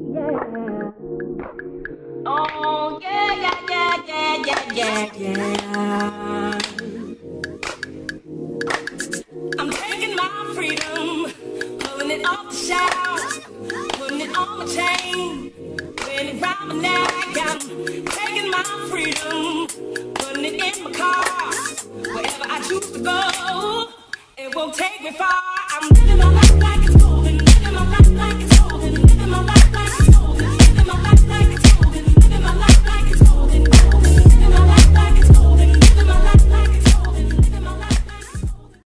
yeah. Oh, yeah, yeah, yeah, yeah, yeah, yeah, yeah. I'm taking my freedom, pulling it off the shelf, putting it on my chain, wearing it round my neck.